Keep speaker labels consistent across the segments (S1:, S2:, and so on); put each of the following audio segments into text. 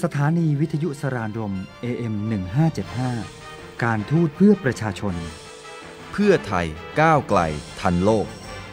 S1: สถานีวิทยุสรานรม AM 1575การทูตเพื่อประชาชน
S2: เพื่อไทยก้าวไกลทันโลก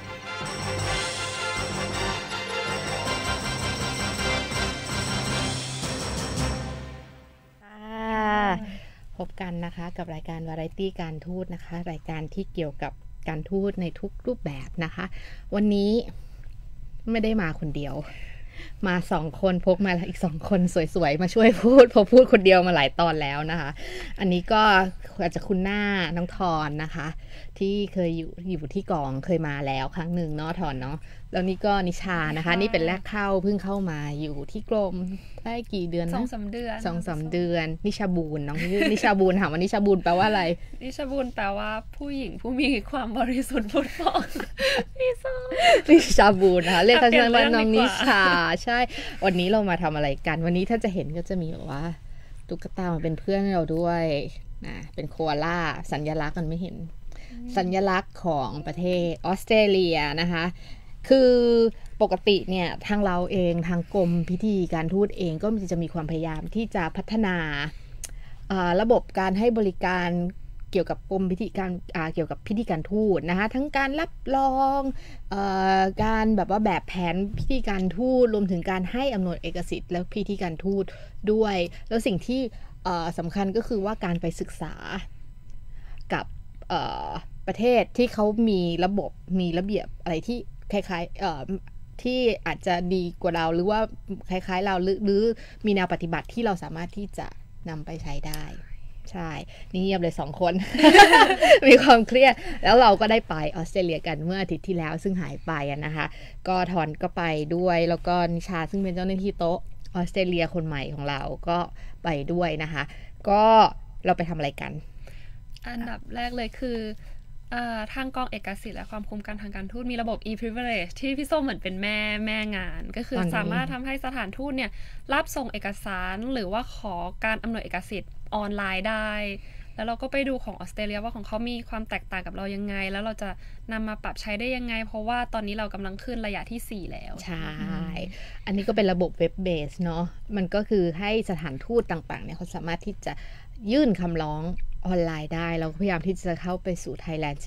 S3: พบกันนะคะกับรายการวาไรตี้การทูตนะคะรายการที่เกี่ยวกับการทูตในทุกรูปแบบนะคะวันนี้ไม่ได้มาคนเดียวมา2คนพกมาอีก2คนสวยๆมาช่วยพูดพอพูดคนเดียวมาหลายตอนแล้วนะคะอันนี้ก็อาจจะคุ้นหน้าน้องทอนนะคะที่เคยอยู่ที่กองเคยมาแล้วครั้งหนึ่งเนาะทอนเนาะแล้วนี่ก็นิชานะคะนี่เป็นแรกเข้าเพิ่งเข้ามาอยู่ที่กรมได้กี่เดือนนะ
S4: 2-3 เดือน
S3: 2-3 เดือนนิชาบูนน้องนิชาบูนถามว่านิชาบูนแปลว่าอะไร
S4: นิชาบูนแปลว่าผู้หญิงผู้มีความบริสุทธิ์ผุดผ่อง
S3: นิชาบูนนะคะเรียกกันว่าน้องนิชาใช่วันนี้เรามาทำอะไรกันวันนี้ถ้าจะเห็นก็จะมีแบบว่าตุ๊กตามาเป็นเพื่อนเราด้วยนะเป็นโคอาล่าสัญลักษณ์มันไม่เห็นสัญลักษณ์ของประเทศออสเตรเลียนะคะคือปกติเนี่ยทางเราเองทางกรมพิธีการทูตเองก็จะมีความพยายามที่จะพัฒนาระบบการให้บริการเกี่ยวกับกรมพิธีการเกี่ยวกับพิธีการทูตนะคะทั้งการรับรองการแบบว่าแบบแผนพิธีการทูตรวมถึงการให้อำนวยเอกสิทธิ์และพิธีการทูตด้วยแล้วสิ่งที่สำคัญก็คือว่าการไปศึกษากับประเทศที่เขามีระบบมีระเบียบอะไรที่คล้ายๆที่อาจจะดีกว่าเราหรือว่าคล้ายๆเราหรือมีแนวปฏิบัติที่เราสามารถที่จะนำไปใช้ได้ใช่นี่เงียบเลย2 คน มีความเครียดแล้วเราก็ได้ไปออสเตรเลียกันเมื่ออาทิตย์ที่แล้วซึ่งหายไปนะคะก็ทอนก็ไปด้วยแล้วก็นิชาซึ่งเป็นเจ้าหน้าที่โต๊ะออสเตรเลียคนใหม่ของเราก็ไปด้วยนะคะก็เราไปทำอะไรกัน
S4: อันดับแรกเลยคือทางกองเอกสิทธิ์และความคุ้มกันทางการทูตมีระบบ e-privilege ที่พี่ส้มเหมือนเป็นแม่งานก็คือสามารถทำให้สถานทูตเนี่ยรับส่งเอกสารหรือว่าขอการอำนวยเอกสิทธิ์ออนไลน์ได้แล้วเราก็ไปดูของออสเตรเลียว่าของเขามีความแตกต่างกับเรายังไงแล้วเราจะนำมาปรับใช้ได้ยังไงเพราะว่าตอนนี้เรากำลังขึ้นระยะที่4แล้ว
S3: ใช่อันนี้ก็เป็นระบบเว็บเบสเนาะมันก็คือให้สถานทูตต่างๆเนี่ยเขาสามารถที่จะยื่นคำร้องออนไลน์ได้เราก็พยายามที่จะเข้าไปสู่ Thailand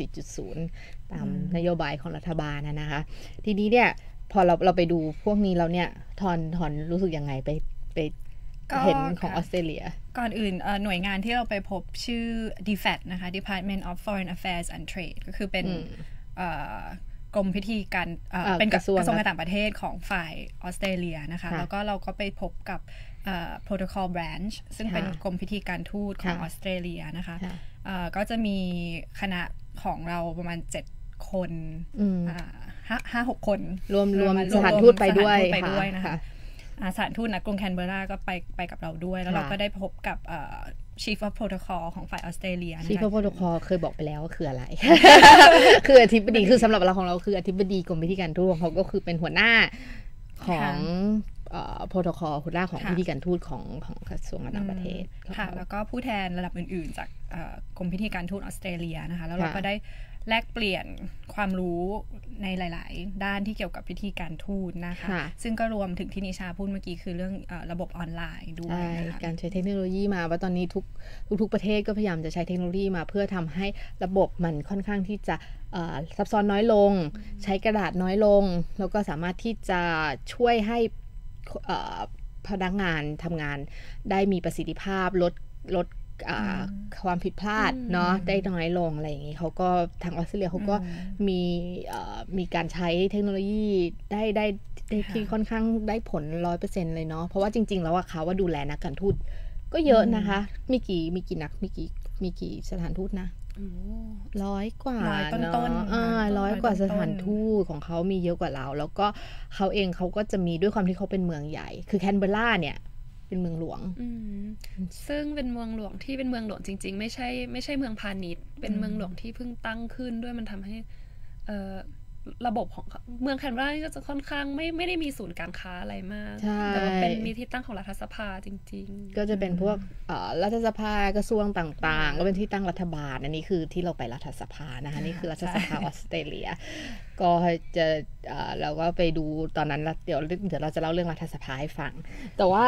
S3: 4.0 ตามนโยบายของรัฐบาลนะคะทีนี้เนี่ยพอเราไปดูพวกนี้แล้วเนี่ยทอนรู้สึกยังไงไปเห็นของออสเตรเลีย
S5: ก่อนอื่นหน่วยงานที่เราไปพบชื่อ DFAT นะคะ Department of Foreign Affairs and Trade ก็คือเป็นกรมพิธีการเป็นกระทรวงการต่างประเทศของฝ่ายออสเตรเลียนะคะแล้วก็เราก็ไปพบกับProtocol Branch ซึ่งเป็นกรมพิธีการทูตของออสเตรเลียนะคะก็จะมีคณะของเราประมาณ7 คน5-6 คน
S3: รวมสถานทูตไปด้วย
S5: นะคะสถานทูตนะกรุงแคนเบอร์ราก็ไปกับเราด้วยแล้วเราก็ได้พบกับChief of Protocol ของฝ่ายออสเตรเลียนะคะ
S3: Chief of Protocol เคยบอกไปแล้วว่าคืออะไร คืออธิบดีคือสำหรับเราของเราคืออธิบดีกรมพิธีการทูตเขาก็คือเป็นหัวหน้าของโปรโตคอลหัวหน้าของพิธีการทูตของกระทรวงการต่างประเทศ
S5: ค่ะแล้วก็ผู้แทนระดับอื่นๆจากกรมพิธีการทูตออสเตรเลียนะคะแล้วเราก็ได้แลกเปลี่ยนความรู้ในหลายๆด้านที่เกี่ยวกับพิธีการทูตนะคะซึ่งก็รวมถึงที่นิชาพูดเมื่อกี้คือเรื่องระบบออนไลน์ด้วย
S3: การใช้เทคโนโลยีมาว่าตอนนี้ทุกประเทศก็พยายามจะใช้เทคโนโลยีมาเพื่อทำให้ระบบมันค่อนข้างที่จะซับซ้อนน้อยลงใช้กระดาษน้อยลงแล้วก็สามารถที่จะช่วยให้พนักงานทำงานได้มีประสิทธิภาพลดความผิดพลาดเนาะได้น้อยลงอะไรอย่างนี้เขาก็ทางออสเตรเลียเขาก็มีการใช้เทคโนโลยีได้ที่ค่อนข้างได้ผล 100% เลยเนาะเพราะว่าจริงๆแล้วเขาว่าดูแลนักการทูตก็เยอะนะคะมีกี่สถานทูตนะ100 กว่า
S5: ต้น
S3: 100 กว่าสถานทูตของเขามีเยอะกว่าเราแล้วก็เขาเองเขาก็จะมีด้วยความที่เขาเป็นเมืองใหญ่คือแคนเบอร์ราเนี่ยเป็นเมืองหลวง
S4: ซึ่งเป็นเมืองหลวงที่เป็นเมืองหลวงจริงๆไม่ใช่เมืองพาณิชย์เป็นเมืองหลวงที่เพิ่งตั้งขึ้นด้วยมันทำให้ระบบของเมืองแคนเบอร์ราก็จะค่อนข้างไม่ได้มีศูนย์การค้าอะไรมากแต่ว่าเป็นมีที่ตั้งของรัฐสภาจริง
S3: ๆก็จะเป็นพวกรัฐสภากระทรวงต่างๆก็เป็นที่ตั้งรัฐบาลอันนี้คือที่เราไปรัฐสภานะคะนี่คือรัฐสภาออสเตรเลียก็จะเราก็ไปดูตอนนั้นเดี๋ยวเราจะเล่าเรื่องรัฐสภาให้ฟังแต่ว่า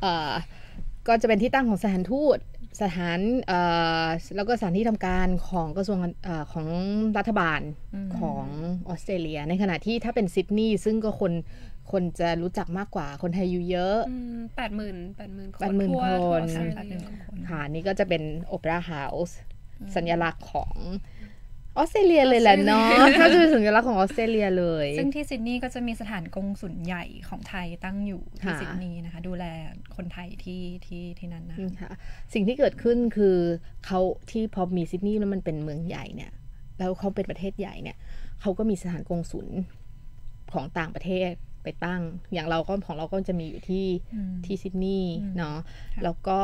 S3: ก็จะเป็นที่ตั้งของสถานทูตสถานแล้วก็สถานที่ทำการของกระทรวงของรัฐบาลของออสเตรเลียในขณะที่ถ้าเป็นซิดนีย์ซึ่งก็คนจะรู้จักมากกว่าคนไทยอยู่เยอะ
S4: 80,000
S3: คนทั่วค่ะนี่ก็จะเป็นโอเปร่าเฮาส์สัญลักษณ์ของออสเตรเลียเลยแหละเนาะถ้าจะเป็นสัญลักษณ์ของออสเตรเลียเลย
S5: ซึ่งที่ซิดนีย์ก็จะมีสถานกงสุลใหญ่ของไทยตั้งอยู่ที่ซิดนีย์นะคะดูแลคนไทยที่นั่นนะคะ
S3: สิ่งที่เกิดขึ้นคือเขาที่พอมีซิดนีย์แล้วมันเป็นเมืองใหญ่เนี่ยแล้วเขาเป็นประเทศใหญ่เนี่ยเขาก็มีสถานกงสุลของต่างประเทศไปตั้งอย่างเราก็ของเราก็จะมีอยู่ที่ซิดนีย์เนาะแล้วก็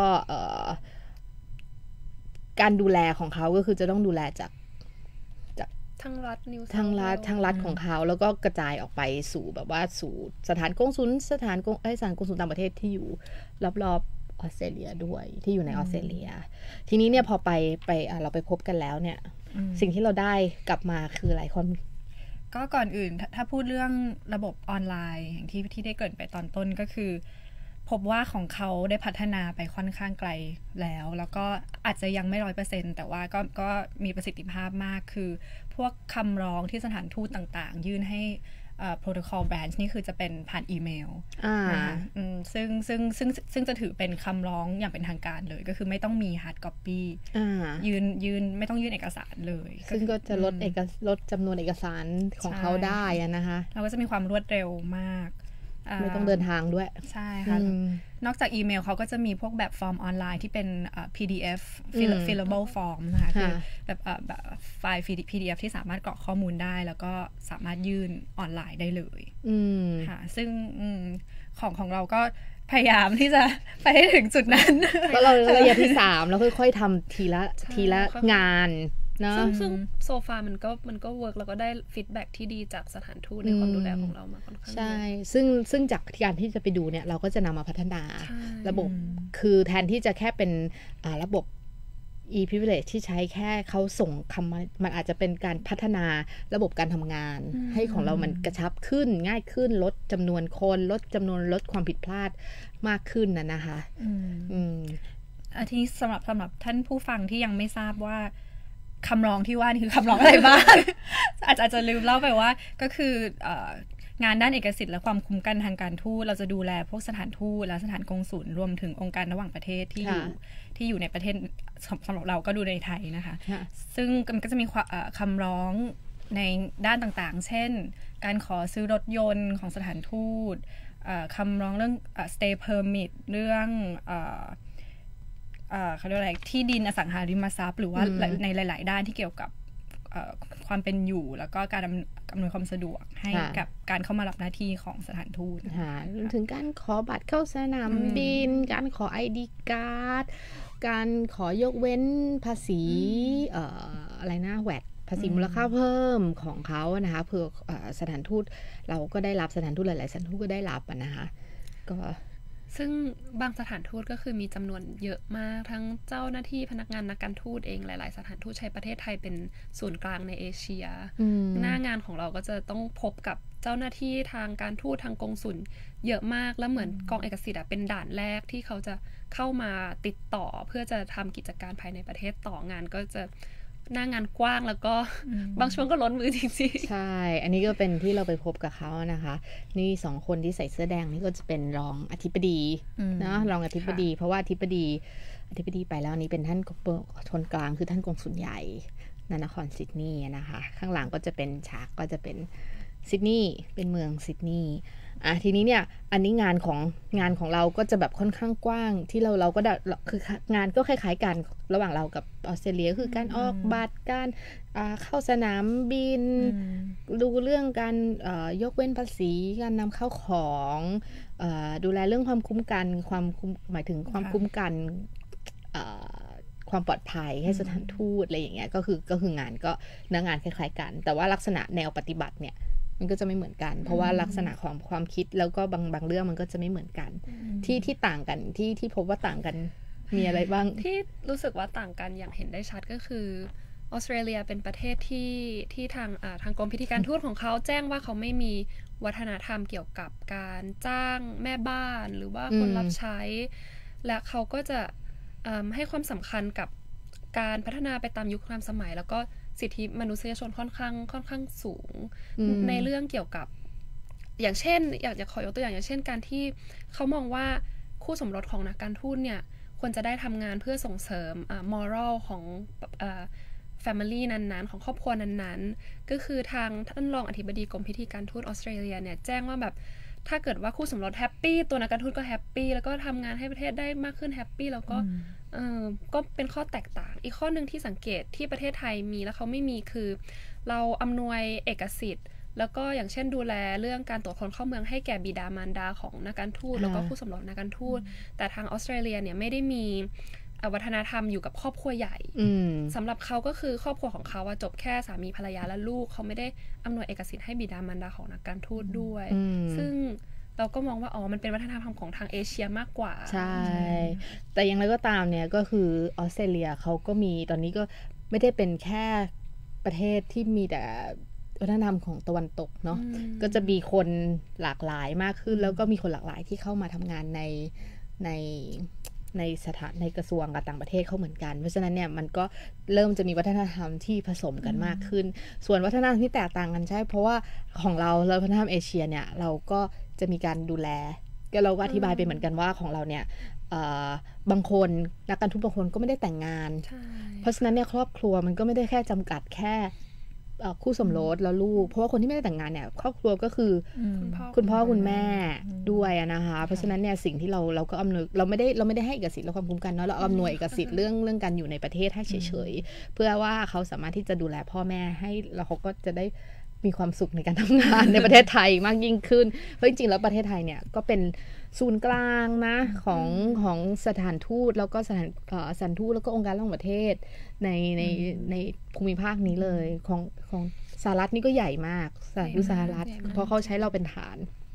S3: การดูแลของเขาก็คือจะต้องดูแลจาก
S4: ทั้งรัฐ
S3: ของเขาแล้วก็กระจายออกไปสู่แบบว่าสู่สถานกงสุลสถานกงสุลต่างประเทศที่อยู่รอบๆออสเตรเลียด้วยที่อยู่ในออสเตรเลียทีนี้เนี่ยพอไปเราไปพบกันแล้วเนี่ยสิ่งที่เราได้กลับมาคืออะไรคน
S5: ก็ก่อนอื่นถ้าพูดเรื่องระบบออนไลน์อย่างที่ได้เกริ่นไปตอนต้นก็คือพบว่าของเขาได้พัฒนาไปค่อนข้างไกลแล้วก็อาจจะยังไม่ 100% แต่ว่าก็มีประสิทธิภาพมากคือพวกคำร้องที่สถานทูตต่างๆยื่นให้protocol branch นี่คือจะเป็นผ่านอีเมลนะคะซึ่งจะถือเป็นคำร้องอย่างเป็นทางการเลยก็คือไม่ต้องมี hard copy ยืนไม่ต้องยื่นเอกสารเลย
S3: ซึ่งก็จะลดจำนวนเอกสารของเขาได้นะคะ
S5: เราก็จะมีความรวดเร็วมาก
S3: ไม่ต้องเดินทางด้วย
S5: ใช่ค่ะนอกจากอีเมลเขาก็จะมีพวกแบบฟอร์มออนไลน์ที่เป็นPDF fillable form นะคะคือแบบไฟล์ PDF ที่สามารถกรอกข้อมูลได้แล้วก็สามารถยื่นออนไลน์ได้เลยค่ะซึ่งของเราก็พยายามที่จะไปให้ถึงจุดนั้น
S3: ก็เราระยะที่3แล้วค่อยๆทำทีละงาน
S4: ซึ่งโซฟามันก็เวิร์กแล้วก็ได้ฟีดแบ็กที่ดีจากสถานทูตในความดูแลของเรามาค่อนข้าง
S3: ใช่ซึ่งจากการที่จะไปดูเนี่ยเราก็จะนำมาพัฒนาระบบคือแทนที่จะแค่เป็นระบบ e-privilege ที่ใช้แค่เขาส่งคำมันอาจจะเป็นการพัฒนาระบบการทำงานให้ของเรามันกระชับขึ้นง่ายขึ้นลดจำนวนคนลดความผิดพลาดมากขึ้นนะคะ
S5: ทีนี้สำหรับท่านผู้ฟังที่ยังไม่ทราบว่าคำร้องที่ว่านี่คือคำร้องอะไรบ้าง อาจจะลืมเล่าไปว่าก็คืองานด้านเอกสิทธิ์และความคุ้มกันทางการทูตเราจะดูแลพวกสถานทูตและสถานกงสุลรวมถึงองค์การระหว่างประเทศที่อยู่ในประเทศสำหรับเราก็ดูในไทยนะคะซึ่งมันก็จะมีคำร้องในด้านต่างๆเช่นการขอซื้อรถยนต์ของสถานทูตคำร้องเรื่อง stay permit เรื่องเขาเรียกอะไรที่ดินอสังหาริมทรัพย์หรือว่าในหลายๆด้านที่เกี่ยวกับความเป็นอยู่แล้วก็การอำนวยความสะดวกให้กับการเข้ามารับหน้าที่ของสถานทูต
S3: รวมถึงการขอบัตรเข้าสนามบินการขอ ID การ์ดการขอยกเว้นภาษีอะไรนะแวตภาษีมูลค่าเพิ่มของเขานะคะเพื่อสถานทูตเราก็ได้รับสถานทูตหลายๆสถานทูตก็ได้รับนะคะก็
S4: ซึ่งบางสถานทูตก็คือมีจำนวนเยอะมากทั้งเจ้าหน้าที่พนักงานนักการทูตเองหลายๆสถานทูตใช้ประเทศไทยเป็นศูนย์กลางในเอเชียหน้างานของเราก็จะต้องพบกับเจ้าหน้าที่ทางการทูตทางกงสุลเยอะมากแล้วเหมือนกองเอกสิทธิ์เป็นด่านแรกที่เขาจะเข้ามาติดต่อเพื่อจะทำกิจการภายในประเทศต่องานก็จะหน้างานกว้างแล้วก็บางช่วงก็ล้นมือจริง
S3: ๆใช่อันนี้ก็เป็นที่เราไปพบกับเขานะคะนี่2คนที่ใส่เสื้อแดงนี่ก็จะเป็นรองอธิบดีนะรองอธิบดีเพราะว่าอธิบดีไปแล้วนี้เป็นท่านชนกลางคือท่านกงสุลใหญ่นครซิดนีย์นะคะข้างหลังก็จะเป็นฉากก็จะเป็นซิดนีย์เป็นเมืองซิดนีย์ทีนี้เนี่ยอันนี้งานของเราก็จะแบบค่อนข้างกว้างที่เราก็คืองานก็คล้ายๆกันระหว่างเรากับออสเตรเลียคือการออกบัตรการเข้าสนามบินดูเรื่องการยกเว้นภาษีการนำเข้าของดูแลเรื่องความคุ้มกันหมายถึงความคุ้มกันความปลอดภัยให้สถานทูตอะไรอย่างเงี้ยก็คืองานก็เนื้องานคล้ายๆกันแต่ว่าลักษณะแนวปฏิบัติเนี่ยมันก็จะไม่เหมือนกันเพราะว่าลักษณะของความคิดแล้วก็บางเรื่องมันก็จะไม่เหมือนกันที่ต่างกันที่พบว่าต่างกันมีอะไรบ้าง
S4: ที่รู้สึกว่าต่างกันอย่างเห็นได้ชัดก็คือออสเตรเลียเป็นประเทศที่ทางกรมพิธีการทูตของเขาแจ้งว่าเขาไม่มีวัฒนธรรมเกี่ยวกับการจ้างแม่บ้านหรือว่าคนรับใช้และเขาก็จะให้ความสำคัญกับการพัฒนาไปตามยุคตามสมัยแล้วก็สิทธิมนุษยชนค่อนข้างสูงในเรื่องเกี่ยวกับอย่างเช่นอยากจะขอยกตัวอย่างเช่นการที่เขามองว่าคู่สมรสของนักการทูตเนี่ยควรจะได้ทำงานเพื่อส่งเสริมmoral ของfamily นั้นๆของครอบครัวนั้นๆก็คือทางท่านรองอธิบดีกรมพิธีการทูตออสเตรเลียเนี่ยแจ้งว่าแบบถ้าเกิดว่าคู่สมรสแฮปปี้ตัวนักการทูตก็แฮปปี้แล้วก็ทำงานให้ประเทศได้มากขึ้นแฮปปี้แล้วก็เป็นข้อแตกต่างอีกข้อนึงที่สังเกตที่ประเทศไทยมีแล้วเขาไม่มีคือเราอำนวยเอกสิทธิ์แล้วก็อย่างเช่นดูแลเรื่องการตรวจคนเข้าเมืองให้แก่บิดามารดาของนักการทูตแล้วก็คู่สมรสนักการทูตแต่ทางออสเตรเลียเนี่ยไม่ได้มีวัฒนธรรมอยู่กับครอบครัวใหญ่สำหรับเขาก็คือครอบครัวของเขาจบแค่สามีภรรยาและลูกเขาไม่ได้อำนวยเอกสิทธิ์ให้บิดามารดาของนักการทูตด้วยซึ่งเราก็มองว่ามันเป็นวัฒนธรรมของทางเอเชียมากกว่า
S3: ใช่แต่อย่างไรก็ตามเนี่ยก็คือออสเตรเลียเขาก็มีตอนนี้ก็ไม่ได้เป็นแค่ประเทศที่มีแต่วัฒนธรรมของตะวันตกเนาะก็จะมีคนหลากหลายมากขึ้นแล้วก็มีคนหลากหลายที่เข้ามาทำงานในกระทรวงการต่างประเทศเขาเหมือนกันเพราะฉะนั้นเนี่ยมันก็เริ่มจะมีวัฒนธรรมที่ผสมกันมากขึ้นส่วนวัฒนธรรมที่แตกต่างกันใช่เพราะว่าของเราวัฒนธรรมเอเชียเนี่ยเราก็จะมีการดูแลก็เราก็อธิบายไปเหมือนกันว่าของเราเนี่ยบางคนนักการทูตบางคนก็ไม่ได้แต่งงานเพราะฉะนั้นเนี่ยครอบครัวมันก็ไม่ได้แค่จำกัดแค่คู่สมรสแล้วลูกเพราะว่าคนที่ไม่ได้แต่งงานเนี่ยครอบครัวก็คือคุณพ่อคุณแม่ด้วยนะคะเพราะฉะนั้นเนี่ยสิ่งที่เราก็อำนวยเราไม่ได้ให้เอกสิทธิ์และความคุ้มกันเนาะเราอำนวยเอกสิทธิ์เรื่องการอยู่ในประเทศให้เฉยๆเพื่อว่าเขาสามารถที่จะดูแลพ่อแม่ให้แล้วเขาก็จะได้มีความสุขในการทำงานในประเทศไทยมากยิ่งขึ้นเพราะจริงๆแล้วประเทศไทยเนี่ยก็เป็นศูนย์กลางนะของสถานทูตแล้วก็สถานทูตแล้วก็องค์การระหว่างประเทศในภูมิภาคนี้เลยของสหรัฐนี่ก็ใหญ่มากสหรัฐเพราะเขาใช้เราเป็นฐาน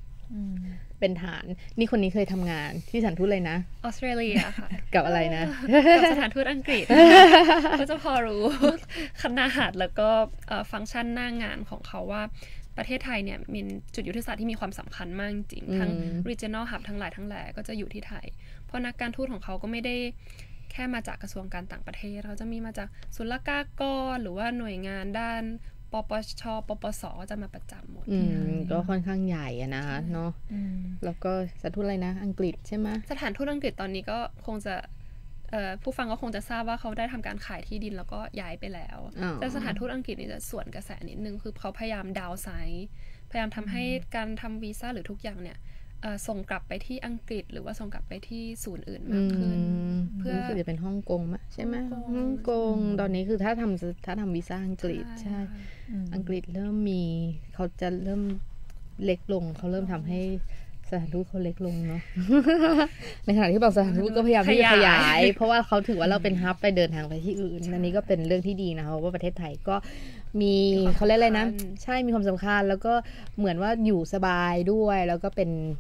S3: นี่คนนี้เคยทำงานที่สถานทูตเลยนะ
S4: ออสเตรเลียค่ะ
S3: กับอะไรนะ
S4: กับสถานทูตอังกฤษก็จะพอรู้ขนาดแล้วก็ฟังก์ชันหน้างานของเขาว่าประเทศไทยเนี่ยมีจุดยุทธศาสตร์ที่มีความสำคัญมากจริงทั้ง regional hub ทั้งหลายทั้งแหล่ก็จะอยู่ที่ไทยเพราะนักการทูตของเขาก็ไม่ได้แค่มาจากกระทรวงการต่างประเทศเขาจะมีมาจากศุลกากรหรือว่าหน่วยงานด้านปปช.ปปส.ก็จะมาประจำหมด
S3: ก็ค่อนข้างใหญ่นะเนาะแล้วก็สถานทูตอะไรนะอังกฤษใช่ไหม
S4: สถานทูตอังกฤษตอนนี้ก็คงจะผู้ฟังก็คงจะทราบว่าเขาได้ทำการขายที่ดินแล้วก็ย้ายไปแล้วแต่สถานทูตอังกฤษนี่จะสวนกระแสนิดนึงคือเขาพยายามดาวไซส์พยายามทำให้การทำวีซ่าหรือทุกอย่างเนี่ยส่งกลับไปที่อังกฤษหรือว่าส่งกลับไปที่ศูนย์อื่นมากขึ้น
S3: เพื่อจะเป็นฮ่องกงใช่ไหมฮ่องกงตอนนี้คือถ้าทำวีซ่าอังกฤษใช่อังกฤษเริ่มมีเขาจะเริ่มเล็กลงเขาเริ่มทำให้สถานทูตเขาเล็กลงเนาะ ในขณะที่บางสถานทูตก็พยายามที่จะขยายเพราะว่าเขาถือว่าเราเป็นฮับไปเดินทางไปที่อื่นอันนี้ก็เป็นเรื่องที่ดีนะคะว่าประเทศไทยก็มีเขาเรียกอะไรนะใช่มีความสำคัญแล้วก็เหมือนว่าอยู่สบายด้วยแล้วก็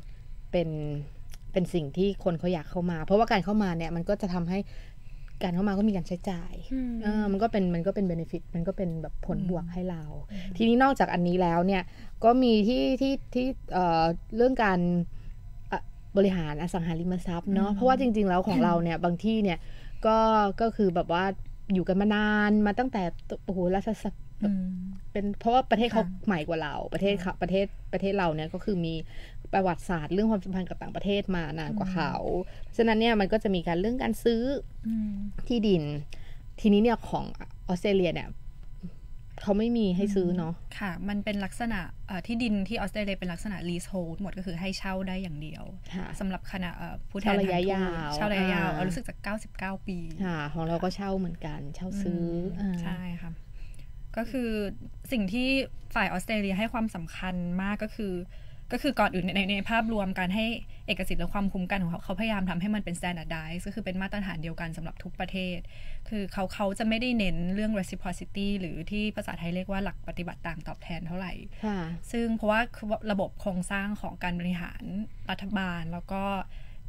S3: เป็นสิ่งที่คนเขาอยากเข้ามาเพราะว่าการเข้ามาเนี่ยมันก็จะทำให้การเข้ามาก็มีการใช้จ่ายมันก็เป็น benefit มันก็เป็นแบบผลบวกให้เราทีนี้นอกจากอันนี้แล้วเนี่ยก็มีที่เรื่องการบริหารอสังหาริมทรัพย์เนาะเพราะว่าจริงๆแล้วของเราเนี่ยบางที่เนี่ยก็คือแบบว่าอยู่กันมานานมาตั้งแต่โอ้โหรัชสมัยเป็นเพราะว่าประเทศเขาใหม่กว่าเราประเทศเราเนี่ยก็คือมีประวัติศาสตร์เรื่องความสัมพันธ์กับต่างประเทศมานานกว่าเขาฉะนั้นเนี่ยมันก็จะมีการเรื่องการซื้อที่ดินทีนี้เนี่ยของออสเตรเลียเนี่ยเขาไม่มีให้ซื้อเนาะ
S5: ค่ะมันเป็นลักษณะที่ดินที่ออสเตรเลียเป็นลักษณะ leasehold หมดก็คือให้เช่าได้อย่างเดียวสำหรับคณะผู้แทน
S3: ระยะยาว
S5: เช่าระยะยาวรู้สึกจาก99 ปี
S3: ของเราก็เช่าเหมือนกันเช่าซื้อ
S5: ใช่ค่ะก็คือสิ่งที่ฝ่ายออสเตรเลียให้ความสำคัญมากก็คือก่อนอื่นในภาพรวมการให้เอกสิทธิ์และความคุ้มกันของเขาพยายามทำให้มันเป็น standardize ก็คือเป็นมาตรฐานเดียวกันสำหรับทุกประเทศคือเขาจะไม่ได้เน้นเรื่อง reciprocity หรือที่ภาษาไทยเรียกว่าหลักปฏิบัติต่างตอบแทนเท่าไหร่ซึ่งเพราะว่าระบบโครงสร้างของการบริหารรัฐบาลแล้วก็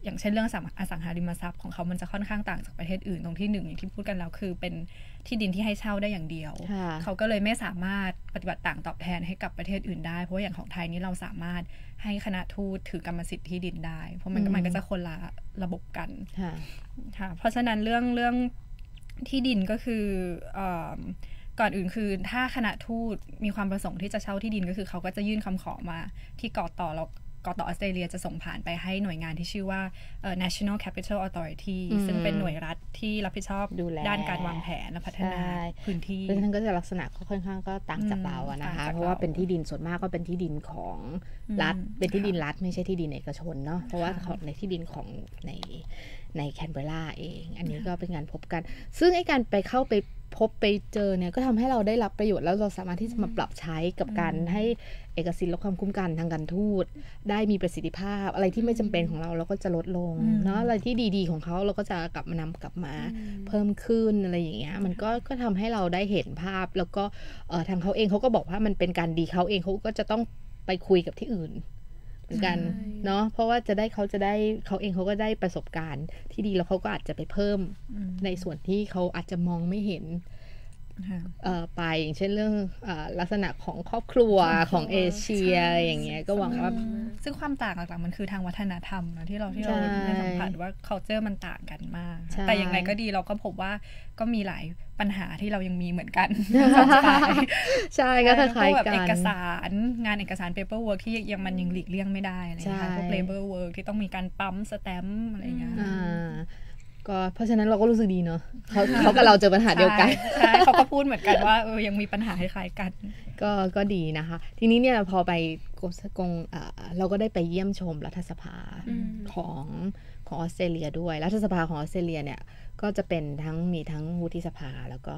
S5: อย่างเช่นเรื่องอสังหาริมทรัพย์ของเขามันจะค่อนข้างต่างจากประเทศอื่นตรงที่หนึ่งอย่างที่พูดกันแล้วคือเป็นที่ดินที่ให้เช่าได้อย่างเดียวเขาก็เลยไม่สามารถปฏิบัติต่างตอบแทนให้กับประเทศอื่นได้เพราะอย่างของไทยนี่เราสามารถให้คณะทูตถือกรรมสิทธิ์ที่ดินได้เพราะมันก็จะคนละระบบกันค่ะเพราะฉะนั้นเรื่องที่ดินก็คือก่อนอื่นคือถ้าคณะทูตมีความประสงค์ที่จะเช่าที่ดินก็คือเขาก็จะยื่นคำขอมาที่กต.แล้วกต.ออสเตรเลียจะส่งผ่านไปให้หน่วยงานที่ชื่อว่า National Capital Authority ซึ่งเป็นหน่วยรัฐที่รับผิดชอบด้านการวางแผนและพัฒนาพื้นที่
S3: เพราะฉะนั้นก็จะลักษณะค่อนข้างก็ต่างจากเราอะนะคะเพราะว่าเป็นที่ดินส่วนมากก็เป็นที่ดินของรัฐเป็นที่ดินรัฐไม่ใช่ที่ดินเอกชนเนาะเพราะว่าในที่ดินของในแคนเบอร์ราเองอันนี้ก็เป็นการพบกันซึ่งไอ้การไปเข้าไปพบไปเจอเนี่ยก็ทำให้เราได้รับประโยชน์แล้วเราสามารถที่จะมาปรับใช้กับการให้เอกสิทธิ์และความคุ้มกันทางการทูตได้มีประสิทธิภาพอะไรที่ไม่จำเป็นของเราก็จะลดลงเนาะอะไรที่ดีๆของเขาเราก็จะกลับมาเพิ่มขึ้นอะไรอย่างเงี้ยมันก็ทำให้เราได้เห็นภาพแล้วก็ทางเขาเองเขาก็บอกว่ามันเป็นการดีเขาเองเขาก็จะต้องไปคุยกับที่อื่นเหมือนกันเนาะเพราะว่าเขาเองเขาก็ได้ประสบการณ์ที่ดีแล้วเขาก็อาจจะไปเพิ่มในส่วนที่เขาอาจจะมองไม่เห็นไปอย่างเช่นเรื่องลักษณะของครอบครัวของเอเชียอย่างเงี้ยก็หวังว่า
S5: ซึ่งความต่างหลักๆมันคือทางวัฒนธรรมนะที่เราได้สัมผัสว่า culture มันต่างกันมากแต่อย่างไรก็ดีเราก็พบว่าก็มีหลายปัญหาที่เรายังมีเหมือนกัน
S3: ใช่ก็คล้ายๆกัน
S5: เอกสารงานเอกสาร paper work ที่มันยังหลีกเลี่ยงไม่ได้อะไรอย่างเงี้ยพวก labor work ที่ต้องมีการปั๊มสแตมป์อะไรอย่างเงี้ย
S3: ก็เพราะฉะนั้นเราก็รู้สึกดีเนาะเขากับเราเจอปัญหาเดียวกัน
S5: ใช่เขาก็พูดเหมือนกันว่ายังมีปัญหาคล้ายๆกัน
S3: ก็ดีนะคะทีนี้เนี่ยพอไปกงเราก็ได้ไปเยี่ยมชมรัฐสภาของออสเตรเลียด้วยรัฐสภาของออสเตรเลียเนี่ยก็จะเป็นมีทั้งวุฒิสภาแล้วก็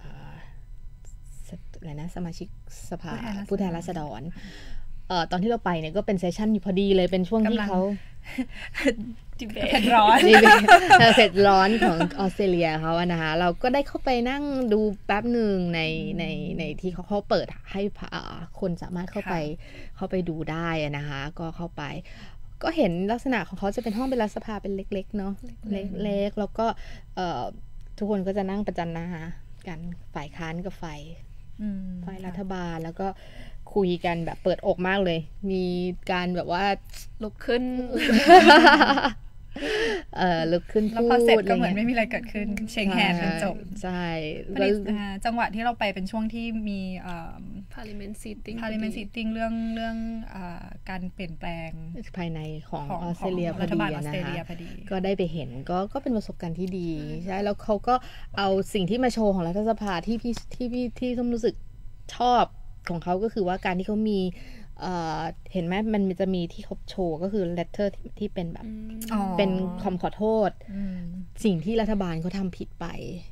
S3: อะไรนะสมาชิกสภาผู้แทนราษฎรตอนที่เราไปเนี่ยก็เป็นเซสชั่นอยู่พอดีเลยเป็นช่วงที่เขา
S5: เผ็ดร้อน
S3: เผ็ดร้อนของออสเตรเลียเขาอะนะคะเราก็ได้เข้าไปนั่งดูแป๊บหนึ่งในที่เขาเปิดให้คนสามารถเข้าไปดูได้นะคะก็เข้าไปก็เห็นลักษณะของเขาจะเป็นห้องเป็นรัฐสภาเป็นเล็กๆเนาะเล็กๆแล้วก็ทุกคนก็จะนั่งประจันหน้ากันฝ่ายค้านกับฝ่ายรัฐบาลแล้วก็คุยกันแบบเปิดอกมากเลยมีการแบบว่า
S4: ลุกขึ้น
S3: ลุกขึ้น
S5: แล้วพอเสร็จก็เหมือนไม่มีอะไรเกิดขึ้นเชงแฮนด์กันจบ
S3: ใช่
S5: จังหวะที่เราไปเป็นช่วงที่มี
S4: Parliament
S5: Seating เรื่องการเปลี่ยนแปลง
S3: ภายในของออสเตรเลียพอดีนะคะก็ได้ไปเห็นก็เป็นประสบการณ์ที่ดีใช่แล้วเขาก็เอาสิ่งที่มาโชว์ของรัฐสภาที่ส้มรู้สึกชอบของเขาก็คือว่าการที่เขามีเห็นไหมมันจะมีที่เขาโชว์ก็คือ letter ที่เป็นแบบเป็นคำขอโทษสิ่งที่รัฐบาลเขาทำผิดไป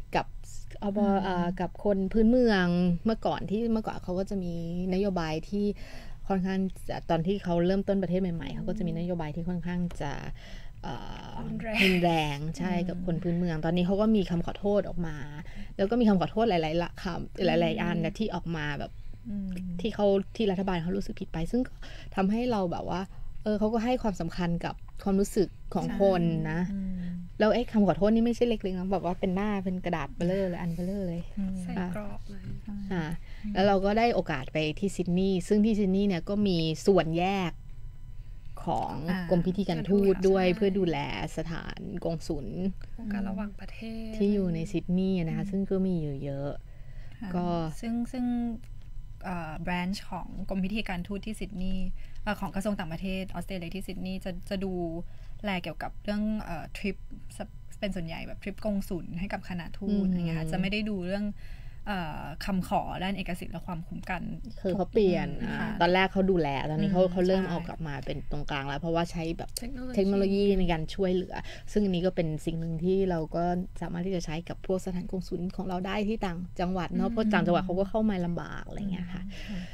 S3: กับคนพื้นเมืองเมื่อก่อนเขาก็จะมีนโยบายที่ค่อนข้างตอนที่เขาเริ่มต้นประเทศใหม่ๆเขาก็จะมีนโยบายที่ค่อนข้างจะรุนแรงใช่กับคนพื้นเมืองตอนนี้เขาก็มีคำขอโทษออกมาแล้วก็มีคำขอโทษหลายๆคำหลายๆอันนะที่ออกมาแบบที่รัฐบาลเขารู้สึกผิดไปซึ่งทำให้เราแบบว่าเขาก็ให้ความสำคัญกับความรู้สึกของคนนะแล้วไอ้คำขอโทษนี่ไม่ใช่เล็กๆนะแบบว่าเป็นหน้าเป็นกระดาษเบลอเลยอันเบลอเลย
S4: ใส่กรอบเลย
S3: แล้วเราก็ได้โอกาสไปที่ซิดนีย์ซึ่งที่ซิดนีย์เนี่ยก็มีส่วนแยกของกรมพิธีการทูตด้วยเพื่อดูแลสถานกงสุล
S4: การระหว่างประเทศ
S3: ที่อยู่ในซิดนีย์นะคะซึ่งก็มีอยู่เยอะก็
S5: ซึ่งแบรนช์ของกรมพิธีการทูตที่ซิดนีย์ของกระทรวงต่างประเทศออสเตรเลียที่ซิดนีย์จะดูแลเกี่ยวกับเรื่องทริปเป็นส่วนใหญ่แบบทริปกงสุลให้กับคณะทูตอะไรเงี้ยค่ะจะไม่ได้ดูเรื่องคำขอด้านเอกสิทธิ์และความคุ้มกัน
S3: คือเขาเปลี่ยนตอนแรกเขาดูแลตอนนี้เขาเริ่มเอากลับมาเป็นตรงกลางแล้วเพราะว่าใช้แบบเทคโนโลยีในการช่วยเหลือซึ่งอันนี้ก็เป็นสิ่งหนึ่งที่เราก็สามารถที่จะใช้กับพวกสถานกงสุลของเราได้ที่ต่างจังหวัดเนาะเพราะต่างจังหวัดเขาก็เข้ามาลำบากอะไรเงี้ยค่ะ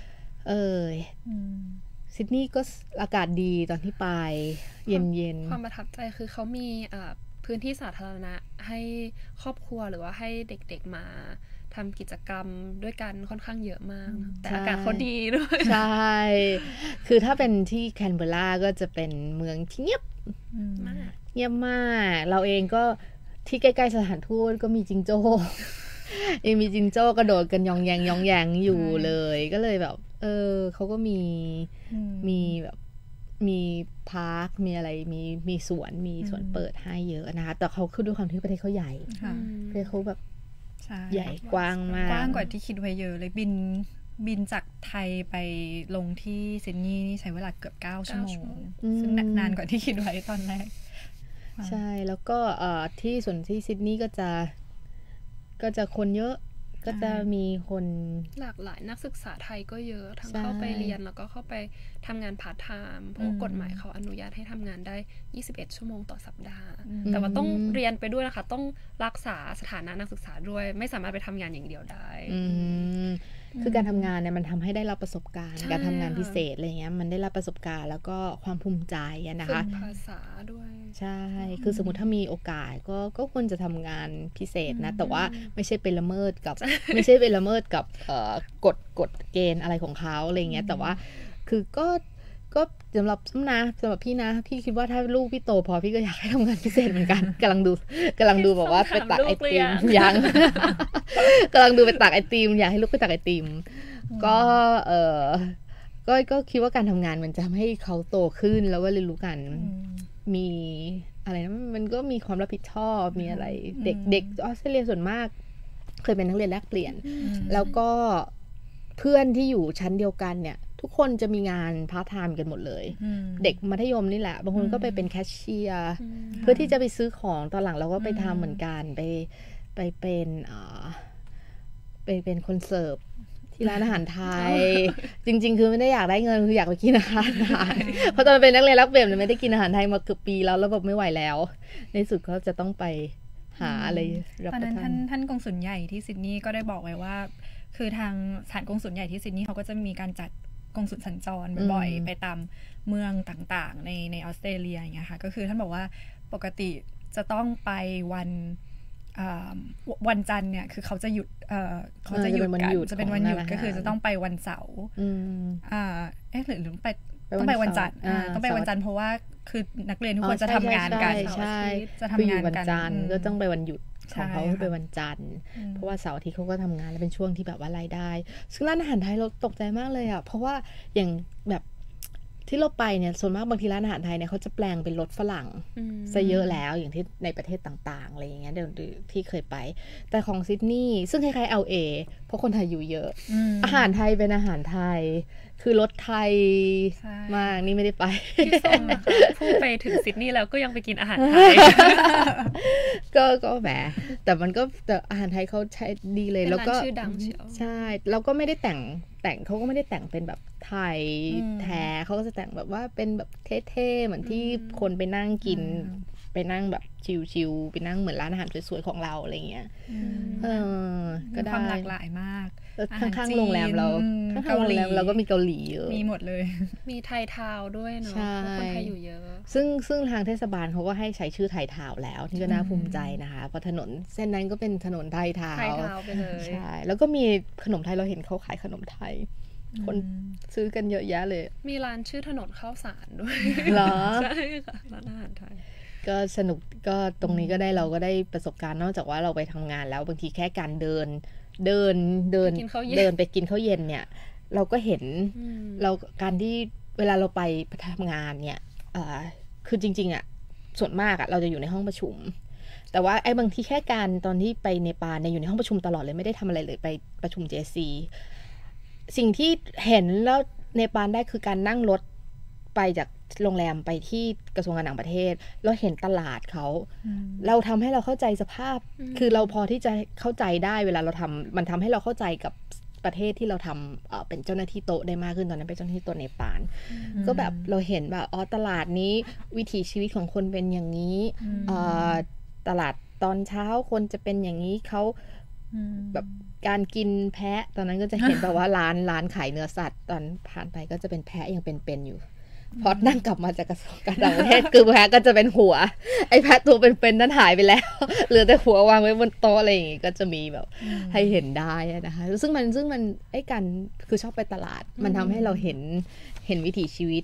S3: ซิดนีย์ก็อากาศดีตอนที่ไปเย็น
S4: ๆความประทับใจคือเขามีพื้นที่สาธารณะให้ครอบครัวหรือว่าให้เด็กๆมาทำกิจกรรมด้วยกันค่อนข้างเยอะมากแต่อากาศเขาดีด้วย
S3: ใช่คือถ้าเป็นที่แคนเบอร์ราก็จะเป็นเมืองที่เงียบเงียบมากเราเองก็ที่ใกล้ๆสถานทูตก็มีจิงโจ้ ยังมีจิงโจ้กระโดดกันยองแยงอยู่เลยก็เลยแบบเขาก็มีแบบมีพาร์คมีอะไรมีสวนเปิดให้เยอะนะคะแต่เขาคือด้วยความที่ประเทศเขาใหญ่ประเทศเขาแบบใหญ่กว้างมาก
S5: กว้างกว่าที่คิดไว้เยอะเลยบินจากไทยไปลงที่ซิดนีย์นี่ใช้เวลาเกือบ9 ชั่วโมงซึ่งนานกว่าที่คิดไว้ตอนแรก
S3: ใช่แล้วก็ที่ส่วนที่ซิดนีย์ก็จะคนเยอะก็จะมีคน
S4: หลากหลายนักศึกษาไทยก็เยอะทั้งเข้าไปเรียนแล้วก็เข้าไปทำงานพาร์ทไทม์เพราะกฎหมายเขาอนุญาตให้ทำงานได้21 ชั่วโมงต่อสัปดาห์แต่ว่าต้องเรียนไปด้วยนะคะต้องรักษาสถานะนักศึกษาด้วยไม่สามารถไปทำงานอย่างเดียวได้
S3: คือการทำงานเนี่ยมันทำให้ได้รับประสบการณ์การทำงานพิเศษอะไรเงี้ยมันได้รับประสบการณ์แล้วก็ความภูมิใจนะคะ
S4: ภาษาด้วย
S3: ใช่คือสมมติถ้ามีโอกาสก็ควรจะทำงานพิเศษนะแต่ว่าไม่ใช่ไปละเมิดกับกฎเกณฑ์อะไรของเขาอะไรเงี้ยแต่ว่าคือก็สำหรับพี่นะพี่คิดว่าถ้าลูกพี่โตพอพี่ก็อยากให้ทำงานพิเศษเหมือนกันกำลังดูแบบว่าไปตักไอติมยังกำลังดูไปตักไอติมอยากให้ลูกไปตักไอติมก็คิดว่าการทำงานมันจะทำให้เขาโตขึ้นแล้วว่าเรียนรู้กันมีอะไรนะมันก็มีความรับผิดชอบมีอะไรเด็กออสเตรเลียส่วนมากเคยเป็นนักเรียนแลกเปลี่ยนแล้วก็เพื่อนที่อยู่ชั้นเดียวกันเนี่ยทุกคนจะมีงานพาร์ทไทม์กันหมดเลยเด็กมัธยมนี่แหละบางคนก็ไปเป็นแคชเชียร์เพื่อที่จะไปซื้อของตอนหลังเราก็ไปทำเหมือนกันไปเป็นคนเสิร์ฟที่ร้านอาหารไทยจริงๆคือไม่ได้อยากได้เงินคืออยากไปกินอาหารไทยเพราะตอนเป็นนักเรียนแลกเปลี่ยนไม่ได้กินอาหารไทยมาเกือบปีแล้วแบบไม่ไหวแล้วในสุดก็จะต้องไปหาอะไรรับประทาน
S5: ท่านกงสุลใหญ่ที่ซิดนีย์ก็ได้บอกไว้ว่าคือทางสถานกงสุลใหญ่ที่ซิดนีย์เขาก็จะมีการจัดกงสุลสัญจรบ่อยๆไปตามเมืองต่างๆในออสเตรเลียอย่างเงี้ยค่ะก็คือท่านบอกว่าปกติจะต้องไปวันจันทร์เนี่ยคือเขาจะหยุดกันจะเป็นวันหยุดก็คือจะต้องไปวันเสาร์หรือต้องไปวันจันทร์ต้องไปวันจันทร์เพราะว่าคือนักเรียนทุกคนจะทำงานกัน
S3: ใช่
S5: จะทำงานกัน
S3: จันทร์ก็ต้องไปวันหยุดของเขาคือไปวันจันทร์เพราะว่าเสาร์อาทิตย์เขาก็ทำงานแล้วเป็นช่วงที่แบบว่ารายได้ซึ่งร้านอาหารไทยเราตกใจมากเลยอ่ะเพราะว่าอย่างแบบที่เราไปเนี่ยส่วนมากบางทีร้านอาหารไทยเนี่ยเขาจะแปลงเป็นรสฝรั่งซะเยอะแล้วอย่างที่ในประเทศต่างๆอะไรอย่างเงี้ยเดี๋ยวที่เคยไปแต่ของซิดนีย์ซึ่งคล้ายๆ LA เพราะคนไทยอยู่เยอะอาหารไทยเป็นอาหารไทยคือรสไทยมากนี่ไม่ได้ไป
S4: พี่ส้มนะคะพูดไปถึงซิดนีย์แล้วก็ยังไปกินอาหารไทย
S3: ก็แหมแต่มันก็แต่อาหารไทยเขาใช้ดีเลยแล้วก็
S4: ชื่อดังเชียว
S3: ใช่แล้วก็ไม่ได้แต่งเขาก็ไม่ได้แต่งเป็นแบบไทยแท้เขาก็จะแต่งแบบว่าเป็นแบบเท่ๆเหมือนที่คนไปนั่งกินไปนั่งแบบชิลๆไปนั่งเหมือนร้านอาหารสวยๆของเราอะไรเงี้ย
S5: ก็ได้ความหลากหลายมาก
S3: ข้างๆโรงแรมเราข้างๆโรงแรมเราก็มีเกาหลีเยอะ
S5: มีหมดเลย
S4: มีไทยทาวด้วยเนาะคนไทยอยู่เยอะ
S3: ซึ่งทางเทศบาลเขาก็ให้ใช้ชื่อไทยทาวแล้วที่ก็น่าภูมิใจนะคะเพราะถนนเส้นนั้นก็เป็นถนนไทยทาว
S4: ไปเลย
S3: ใช่แล้วก็มีขนมไทยเราเห็นเขาขายขนมไทยคนซื้อกันเยอะแยะเลย
S4: มีร้านชื่อถนนข้าวสารด้วย
S3: เหรอ
S4: ใช่ค่ะร้านอาหารไทย
S3: ก็สนุกก็ตรงนี้ก็ได้เราก็ได้ประสบการณ์นอกจากว่าเราไปทำงานแล้วบางทีแค่การเดินไปกินข้าวเย็นเนี่ยเราก็เห็นเราการที่เวลาเราไปทำงานเนี่ยคือจริงๆอ่ะส่วนมากอ่ะเราจะอยู่ในห้องประชุมแต่ว่าไอ้บางทีแค่การตอนที่ไปเนปาลเนี่ยอยู่ในห้องประชุมตลอดเลยไม่ได้ทำอะไรเลยไปประชุม JC สิ่งที่เห็นแล้วเนปาลได้คือการนั่งรถไปจากโรงแรมไปที่กระทรวงการต่างประเทศแล้วเห็นตลาดเขาเราทำให้เราเข้าใจสภาพคือเราพอที่จะเข้าใจได้เวลาเราทำมันทำให้เราเข้าใจกับประเทศที่เราทำเป็นเจ้าหน้าที่โต๊ะได้มากขึ้นตอนนั้นเป็นเจ้าหน้าที่โต๊ะเนปาลก็แบบเราเห็นแบบตลาดนี้วิถีชีวิตของคนเป็นอย่างนี้ตลาดตอนเช้าคนจะเป็นอย่างนี้เขาแบบการกินแพะตอนนั้นก็จะเห็นแบบว่าร้านขายเนื้อสัตว์ตอนผ่านไปก็จะเป็นแพะยังเป็นอยู่พอนั่งกลับมาจากกระทรวงการต่างประเทศคือแพะก็จะเป็นหัวไอ้แพะตัวเป็นนั้นหายไปแล้วเหลือแต่หัววางไว้บนโต๊ะอะไรอย่างงี้ก็จะมีแบบให้เห็นได้นะคะซึ่งมันไอ้กันคือชอบไปตลาดมันทำให้เราเห็นวิถีชีวิต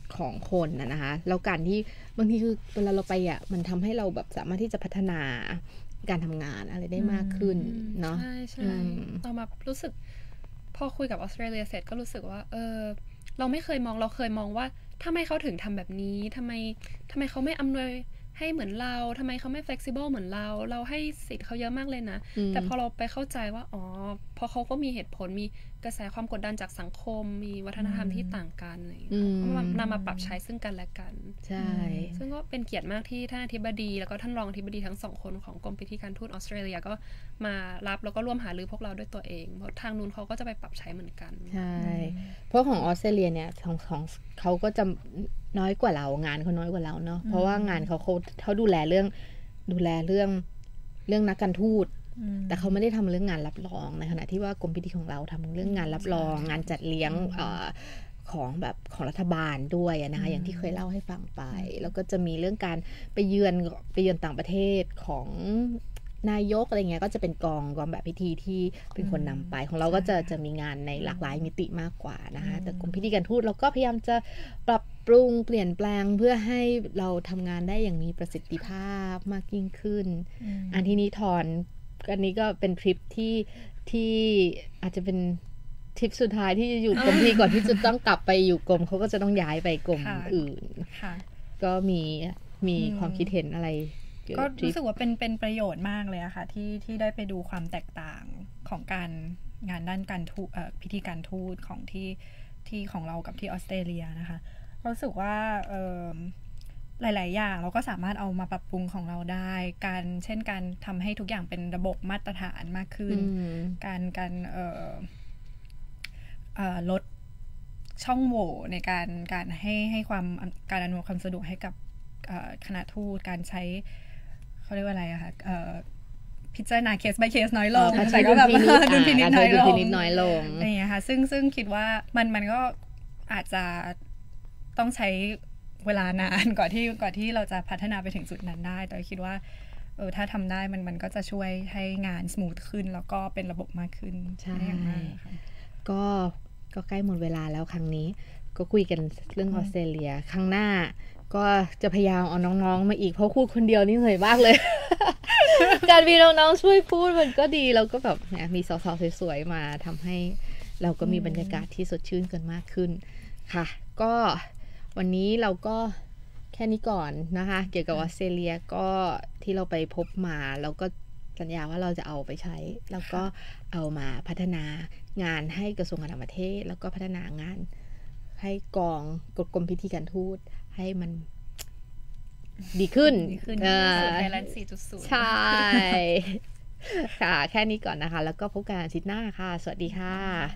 S3: ของคนนะคะแล้วการที่บางทีคือเวลาเราไปอ่ะมันทำให้เราแบบสามารถที่จะพัฒนาการทำงานอะไรได้มากขึ้นเนาะ
S4: ใช่เรามารู้สึกพอคุยกับออสเตรเลียเสร็จก็รู้สึกว่าเราไม่เคยมองเราเคยมองว่าทำไมเขาถึงทำแบบนี้ทำไมเขาไม่อำนวยให้เหมือนเราทำไมเขาไม่ flexible เหมือนเราให้สิทธิ์เขาเยอะมากเลยนะแต่พอเราไปเข้าใจว่าอ๋อพอเขาก็มีเหตุผลมีกระแสความกดดันจากสังคมมีวัฒนธรรมที่ต่างกันอะไรอย่างเงี้ยก็นำมาปรับใช้ซึ่งกันและกัน
S3: ใช่
S4: ซึ่งก็เป็นเกียรติมากที่ท่านอธิบดีแล้วก็ท่านรองอธิบดีทั้งสองคนของกรมพิธีการทูตออสเตรเลียก็มารับแล้วก็ร่วมหารือพวกเราด้วยตัวเองเพราะทางนู้นเขาก็จะไปปรับใช้เหมือนกัน
S3: ใช่เพราะของออสเตรเลียเนี่ยของเขาก็จะน้อยกว่าเรางานเขาน้อยกว่าเราเนาะเพราะว่างานเขาดูแลเรื่องนักการทูตแต่เขาไม่ได้ทำเรื่องงานรับรองในขณะที่ว่ากรมพิธีของเราทำเรื่องงานรับรองงานจัดเลี้ยงของแบบของรัฐบาลด้วยนะคะอย่างที่เคยเล่าให้ฟังไปแล้วก็จะมีเรื่องการไปเยือนต่างประเทศของนายกอะไรเงี้ยก็จะเป็นกองแบบพิธีที่เป็นคนนำไปของเราก็จะมีงานในหลากหลายมิติมากกว่านะคะแต่กรมพิธีการทูตเราก็พยายามจะปรับปรุงเปลี่ยนแปลงเพื่อให้เราทำงานได้อย่างมีประสิทธิภาพมากยิ่งขึ้นอันที่นี้ทอนอันนี้ก็เป็นทริปที่อาจจะเป็นทริปสุดท้ายที่จะอยู่กรมพิธีก่อนที่จะต้องกลับไปอยู่กรมเขาก็จะต้องย้ายไปกรมอื่นก็มีความคิดเห็นอะไร
S5: ก็รู้สึกว่าเป็นประโยชน์มากเลยอะค่ะที่ได้ไปดูความแตกต่างของการงานด้านการทูตพิธีการทูตของที่ของเรากับที่ออสเตรเลียนะคะรู้สึกว่าหลายๆอย่างเราก็สามารถเอามาปรับปรุงของเราได้เช่นการทำให้ทุกอย่างเป็นระบบมาตรฐานมากขึ้นการลดช่องโหว่ในการให้การอำนวยความสะดวกให้กับคณะทูตการใช้เขาเรียกว่าอะไรอะคะพิจารณาเคส by เคสน้อยลง
S3: แต่ก็แบบดุลพินิจน้อยลง
S5: อะไรอย่างเงี้ยค่ะซึ่งคิดว่ามันก็อาจจะต้องใช้เวลานานกว่าที่เราจะพัฒนาไปถึงจุดนั้นได้แต่คิดว่าถ้าทำได้มันก็จะช่วยให้งานสมูทขึ้นแล้วก็เป็นระบบมากขึ้น
S3: ใช่ก็ใกล้หมดเวลาแล้วครั้งนี้ก็คุยกันเรื่องออสเตรเลียครั้งหน้าก็จะพยายามเอาน้องๆมาอีกเพราะพูดคนเดียวนี่เหนื่อยมากเลย การมีน้องๆช่วยพูดมันก็ดีแล้วก็แบบมีสาวๆสวยๆมาทำให้เราก็มีบรรยากาศที่สดชื่นกันมากขึ้นค่ะก็วันนี้เราก็แค่นี้ก่อนนะคะเกี่ยวกับออสเตรเลียก็ที่เราไปพบมาแล้วก็สัญญาว่าเราจะเอาไปใช้แล้วก็เอามาพัฒนางานให้กระทรวงการต่างประเทศแล้วก็พัฒนางานให้กรมพิธีการทูตให้มันดีขึ้น
S4: ไทยแลนด์ 4.0
S3: ใช่ค่ะแค่นี้ก่อนนะคะแล้วก็พบกันอาทิตย์หน้าค่ะสวัสดีค่ะ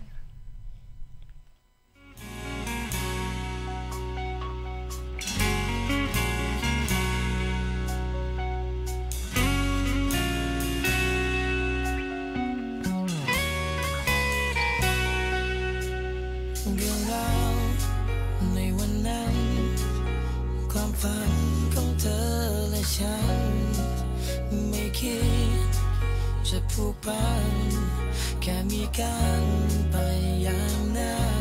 S6: ความฝันของเธอและฉันไม่คิดจะผูกพันแค่มีกันไปอย่างนั้น